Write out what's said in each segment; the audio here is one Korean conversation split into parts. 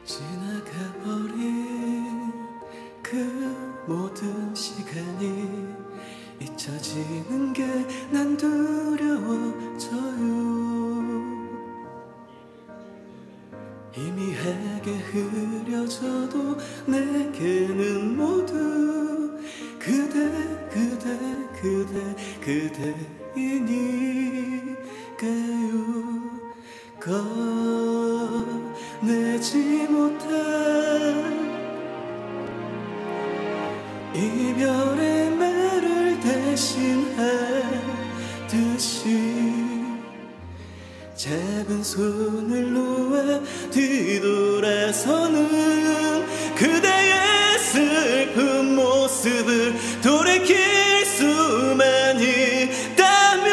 지나가버린 그 모든 시간이 잊혀지는 게 난 두려워져요. 희미하게 흐려져도 내게는 모두 그대 그대 그대 그대이니까요. 꺼내지 못한 이별의 말을 대신하듯이 작은 손을 놓아 뒤돌아서는 그대의 슬픈 모습을 돌이킬 수만 있다면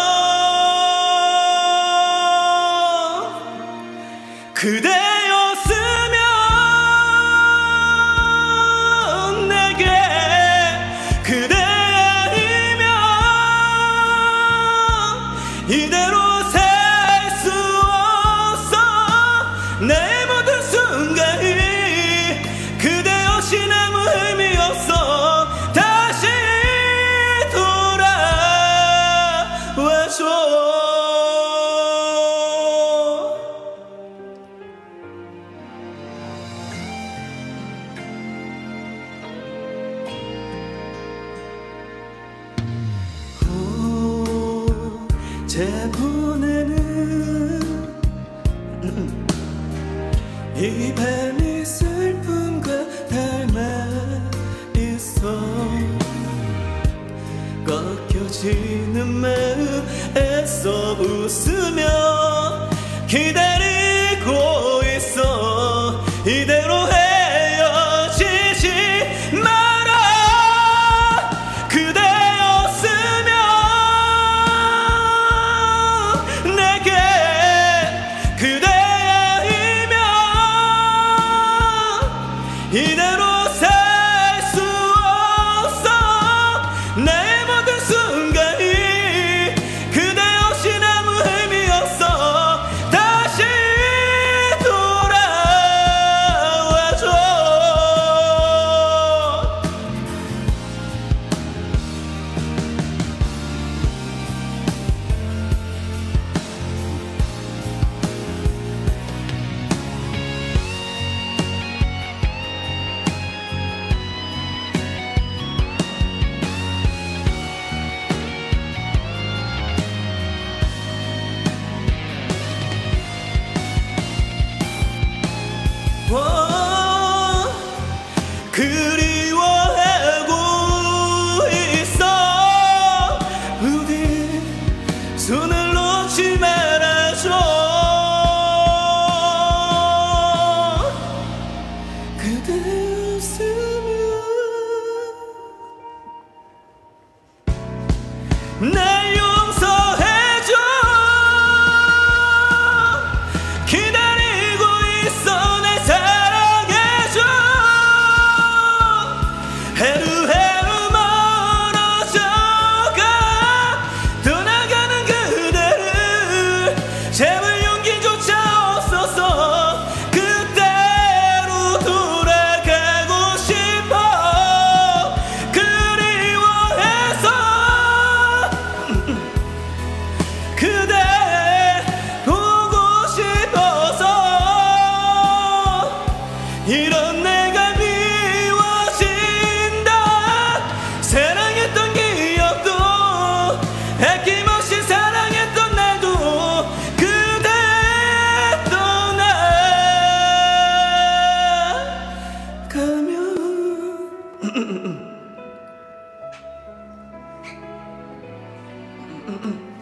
그대였으면 내게 그대 아니면 이대로 살 수 없어. 내 모든 순간이 그대 없이 아무 의미 없어. 다시 돌아와줘. 제 보내는 이 밤이 슬픔과 닮아 있어. 꺾여지는 마음 애써 웃으며 기다리고 있어. 이대로 헤어지지 마라. 그대였으면 내게 그대 아니면 이대로 살 수 없어. 내 모든 순간이 그대 없이 아무 의미 없어. 다시 돌아와줘. 그리워하고 있어. 부디 손을 놓지 말아줘. 그대 없으면 날 용서해줘. 기다리고 있어. 날 사랑해줘. 하루하루 멀어져가 떠나가는 그대를 잡을 용기조차 없어서 그때로 돌아가고 싶어. 그리워해서 그대 보고 싶어서 이런 내가 사랑했던 기억도 아낌없이 사랑했던 날도 그대 떠나가면